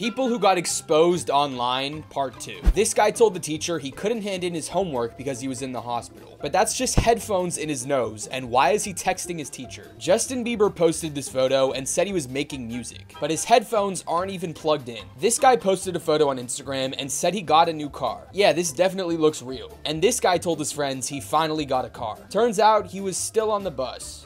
People who got exposed online, part 2. This guy told the teacher he couldn't hand in his homework because he was in the hospital. But that's just headphones in his nose, and why is he texting his teacher? Justin Bieber posted this photo and said he was making music, but his headphones aren't even plugged in. This guy posted a photo on Instagram and said he got a new car. Yeah, this definitely looks real. And this guy told his friends he finally got a car. Turns out he was still on the bus.